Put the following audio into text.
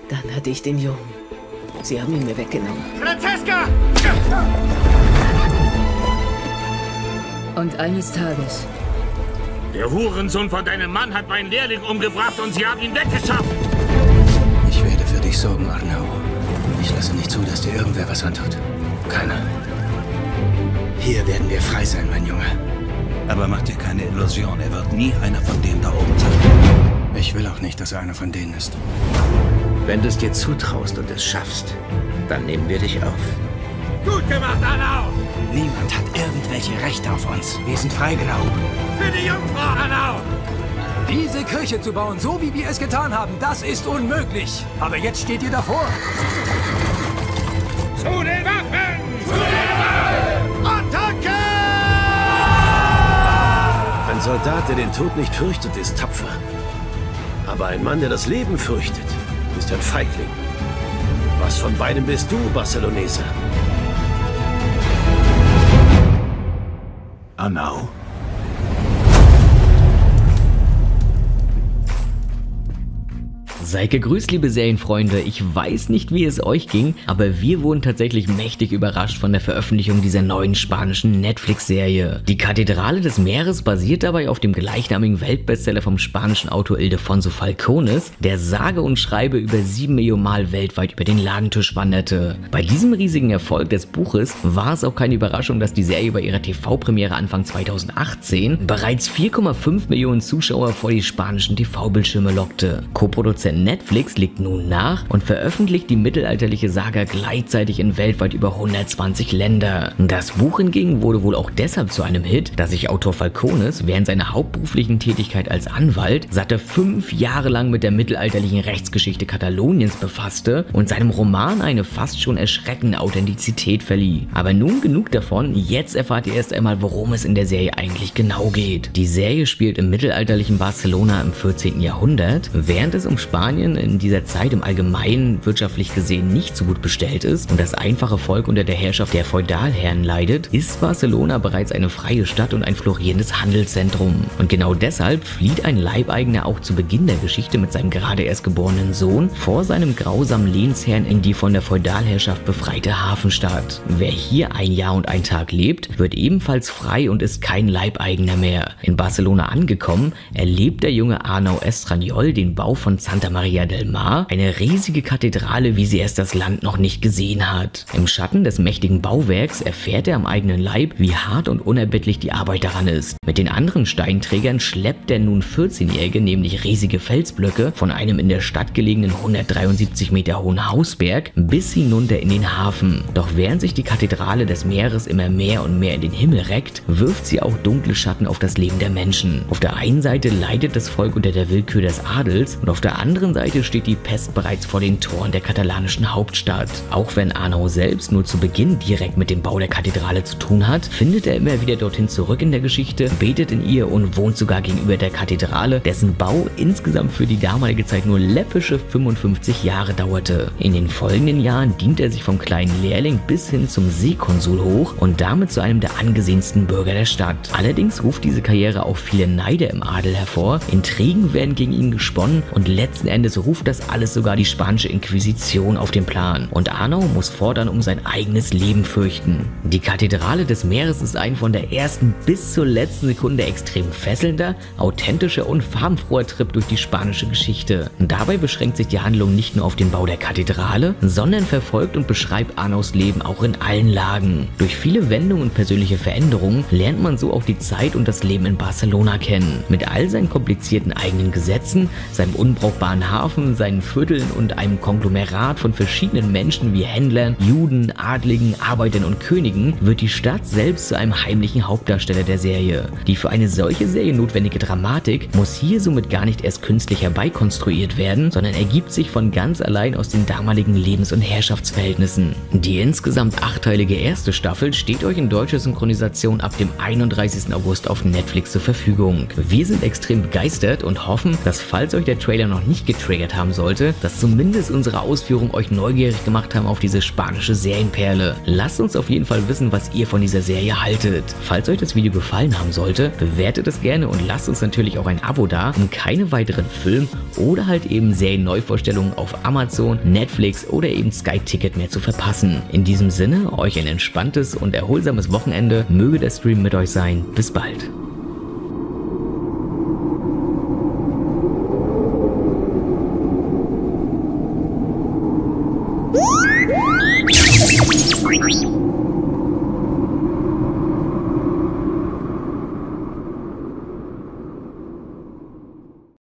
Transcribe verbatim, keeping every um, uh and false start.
Dann hatte ich den Jungen. Sie haben ihn mir weggenommen. Francesca! Und eines Tages... Der Hurensohn von deinem Mann hat meinen Lehrling umgebracht und sie haben ihn weggeschafft. Ich werde für dich sorgen, Arnau. Ich lasse nicht zu, dass dir irgendwer was antut. Keiner. Hier werden wir frei sein, mein Junge. Aber mach dir keine Illusion, er wird nie einer von denen da oben sein. Ich will auch nicht, dass er einer von denen ist. Wenn du es dir zutraust und es schaffst, dann nehmen wir dich auf. Gut gemacht, Arnau! Niemand hat irgendwelche Rechte auf uns. Wir sind Freigrau. Für die Jungfrau, Arnau! Diese Kirche zu bauen, so wie wir es getan haben, das ist unmöglich. Aber jetzt steht ihr davor. Zu den Waffen! Zu den Waffen! Attacke! Ein Soldat, der den Tod nicht fürchtet, ist tapfer. Aber ein Mann, der das Leben fürchtet, ist ein Feigling. Was von beidem bist du, Barcelonese? Arnau. Seid gegrüßt, liebe Serienfreunde. Ich weiß nicht, wie es euch ging, aber wir wurden tatsächlich mächtig überrascht von der Veröffentlichung dieser neuen spanischen Netflix-Serie. Die Kathedrale des Meeres basiert dabei auf dem gleichnamigen Weltbestseller vom spanischen Autor Ildefonso Falcones, der sage und schreibe über sieben Millionen Mal weltweit über den Ladentisch wanderte. Bei diesem riesigen Erfolg des Buches war es auch keine Überraschung, dass die Serie bei ihrer T V-Premiere Anfang zweitausendachtzehn bereits vier Komma fünf Millionen Zuschauer vor die spanischen T V-Bildschirme lockte. Co-Produzent Netflix legt nun nach und veröffentlicht die mittelalterliche Saga gleichzeitig in weltweit über hundertzwanzig Länder. Das Buch hingegen wurde wohl auch deshalb zu einem Hit, dass sich Autor Falcones während seiner hauptberuflichen Tätigkeit als Anwalt satte fünf Jahre lang mit der mittelalterlichen Rechtsgeschichte Kataloniens befasste und seinem Roman eine fast schon erschreckende Authentizität verlieh. Aber nun genug davon, jetzt erfahrt ihr erst einmal, worum es in der Serie eigentlich genau geht. Die Serie spielt im mittelalterlichen Barcelona im vierzehnten Jahrhundert, während es um Spanien in dieser Zeit im Allgemeinen wirtschaftlich gesehen nicht so gut bestellt ist und das einfache Volk unter der Herrschaft der Feudalherren leidet, ist Barcelona bereits eine freie Stadt und ein florierendes Handelszentrum. Und genau deshalb flieht ein Leibeigener auch zu Beginn der Geschichte mit seinem gerade erst geborenen Sohn vor seinem grausamen Lehnsherrn in die von der Feudalherrschaft befreite Hafenstadt. Wer hier ein Jahr und ein Tag lebt, wird ebenfalls frei und ist kein Leibeigener mehr. In Barcelona angekommen, erlebt der junge Arnau Estranyol den Bau von Santa Maria del Mar, eine riesige Kathedrale, wie sie erst das Land noch nicht gesehen hat. Im Schatten des mächtigen Bauwerks erfährt er am eigenen Leib, wie hart und unerbittlich die Arbeit daran ist. Mit den anderen Steinträgern schleppt der nun vierzehnjährige nämlich riesige Felsblöcke von einem in der Stadt gelegenen hundertdreiundsiebzig Meter hohen Hausberg bis hinunter in den Hafen. Doch während sich die Kathedrale des Meeres immer mehr und mehr in den Himmel reckt, wirft sie auch dunkle Schatten auf das Leben der Menschen. Auf der einen Seite leidet das Volk unter der Willkür des Adels und auf der anderen Seite steht die Pest bereits vor den Toren der katalanischen Hauptstadt. Auch wenn Arnau selbst nur zu Beginn direkt mit dem Bau der Kathedrale zu tun hat, findet er immer wieder dorthin zurück in der Geschichte, betet in ihr und wohnt sogar gegenüber der Kathedrale, dessen Bau insgesamt für die damalige Zeit nur läppische fünfundfünfzig Jahre dauerte. In den folgenden Jahren dient er sich vom kleinen Lehrling bis hin zum Seekonsul hoch und damit zu einem der angesehensten Bürger der Stadt. Allerdings ruft diese Karriere auch viele Neider im Adel hervor, Intrigen werden gegen ihn gesponnen und letzten Endes ruft das alles sogar die spanische Inquisition auf den Plan und Arnau muss fortan um sein eigenes Leben fürchten. Die Kathedrale des Meeres ist ein von der ersten bis zur letzten Sekunde extrem fesselnder, authentischer und farbenfroher Trip durch die spanische Geschichte. Dabei beschränkt sich die Handlung nicht nur auf den Bau der Kathedrale, sondern verfolgt und beschreibt Arnaus Leben auch in allen Lagen. Durch viele Wendungen und persönliche Veränderungen lernt man so auch die Zeit und das Leben in Barcelona kennen. Mit all seinen komplizierten eigenen Gesetzen, seinem unbrauchbaren Hafen, seinen Vierteln und einem Konglomerat von verschiedenen Menschen wie Händlern, Juden, Adligen, Arbeitern und Königen wird die Stadt selbst zu einem heimlichen Hauptdarsteller der Serie. Die für eine solche Serie notwendige Dramatik muss hier somit gar nicht erst künstlich herbeikonstruiert werden, sondern ergibt sich von ganz allein aus den damaligen Lebens- und Herrschaftsverhältnissen. Die insgesamt achtteilige erste Staffel steht euch in deutscher Synchronisation ab dem einunddreißigsten August auf Netflix zur Verfügung. Wir sind extrem begeistert und hoffen, dass, falls euch der Trailer noch nicht getriggert haben sollte, dass zumindest unsere Ausführungen euch neugierig gemacht haben auf diese spanische Serienperle. Lasst uns auf jeden Fall wissen, was ihr von dieser Serie haltet. Falls euch das Video gefallen haben sollte, bewertet es gerne und lasst uns natürlich auch ein Abo da, um keine weiteren Film- oder halt eben Serien-Neuvorstellungen auf Amazon, Netflix oder eben Sky Ticket mehr zu verpassen. In diesem Sinne, euch ein entspanntes und erholsames Wochenende. Möge der Stream mit euch sein. Bis bald.